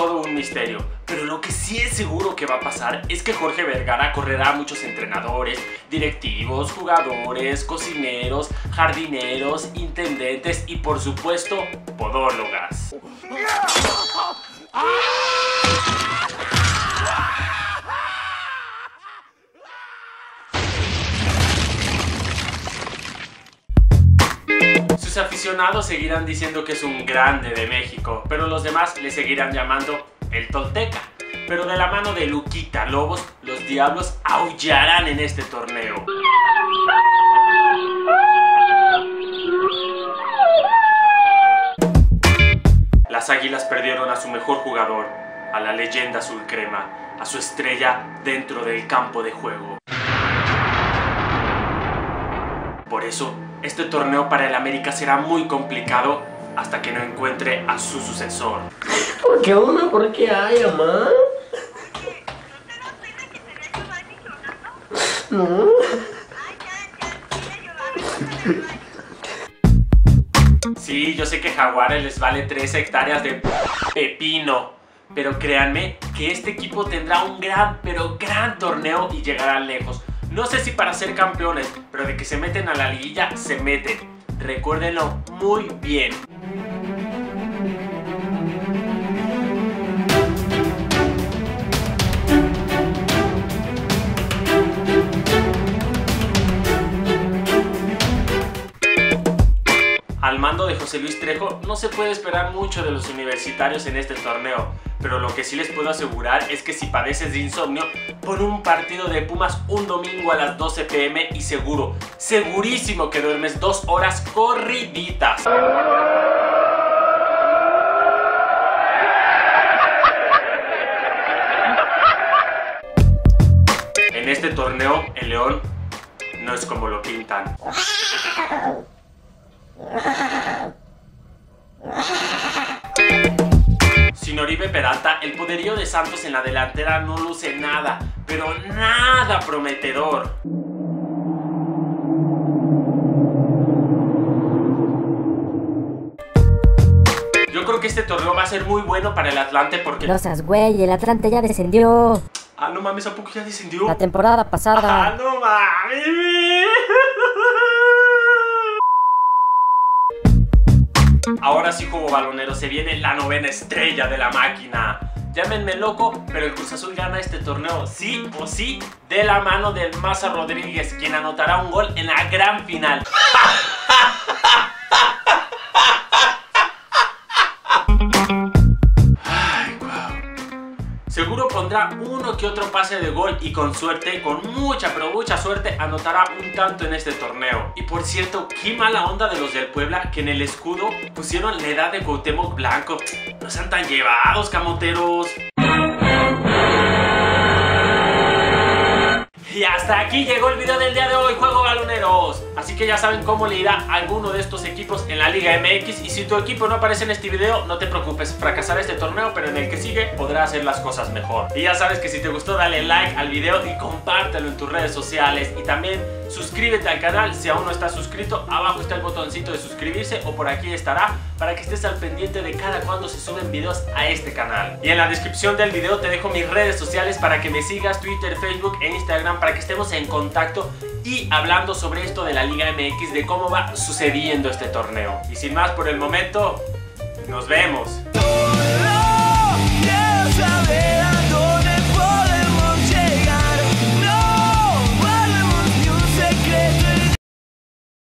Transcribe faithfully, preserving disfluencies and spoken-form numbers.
todo un misterio, pero lo que sí es seguro que va a pasar es que Jorge Vergara correrá a muchos entrenadores, directivos, jugadores, cocineros, jardineros, intendentes y por supuesto, podólogas. Sus aficionados seguirán diciendo que es un grande de México, pero los demás le seguirán llamando el Tolteca. Pero de la mano de Luquita Lobos, los Diablos aullarán en este torneo. Las Águilas perdieron a su mejor jugador, a la leyenda azul crema, a su estrella dentro del campo de juego. Por eso, este torneo para el América será muy complicado hasta que no encuentre a su sucesor. ¿Por qué una? ¿Por qué hay, mamá? No. Sí, yo sé que Jaguares les vale tres hectáreas de pepino, pero créanme que este equipo tendrá un gran, pero gran torneo y llegará lejos. No sé si para ser campeones, pero de que se meten a la liguilla, se meten. Recuérdenlo muy bien. Al mando de José Luis Trejo no se puede esperar mucho de los universitarios en este torneo, pero lo que sí les puedo asegurar es que si padeces de insomnio, pon un partido de Pumas un domingo a las doce pe eme y seguro, segurísimo que duermes dos horas corriditas. En este torneo, el León no es como lo pintan. Sin Oribe Peralta, el poderío de Santos en la delantera no luce nada, pero nada prometedor. Yo creo que este torneo va a ser muy bueno para el Atlante porque... No seas güey, el Atlante ya descendió. Ah, no mames, ¿a poco ya descendió? La temporada pasada. Ah, no mames. Ahora sí, juego balonero, se viene la novena estrella de la máquina. Llámenme loco, pero el Cruz Azul gana este torneo sí o sí de la mano del Maza Rodríguez, quien anotará un gol en la gran final. Ay, wow. Seguro pondrá uno que otro pase de gol y con suerte, con mucha pero mucha suerte, anotará un tanto en este torneo. Y por cierto, qué mala onda de los del Puebla que en el escudo pusieron la edad de Cuauhtémoc Blanco. No sean tan llevados, camoteros. Y hasta aquí llegó el video del día de hoy, Juego Baloneros. Así que ya saben cómo le irá a alguno de estos equipos en la Liga eme equis. Y si tu equipo no aparece en este video, no te preocupes, fracasará este torneo, pero en el que sigue podrá hacer las cosas mejor. Y ya sabes que si te gustó, dale like al video y compártelo en tus redes sociales. Y también suscríbete al canal si aún no estás suscrito. Abajo está el botoncito de suscribirse o por aquí estará para que estés al pendiente de cada cuando se suben videos a este canal. Y en la descripción del video te dejo mis redes sociales para que me sigas, Twitter, Facebook e Instagram, para que estemos en contacto y hablando sobre esto de la Liga eme equis, de cómo va sucediendo este torneo. Y sin más por el momento, nos vemos.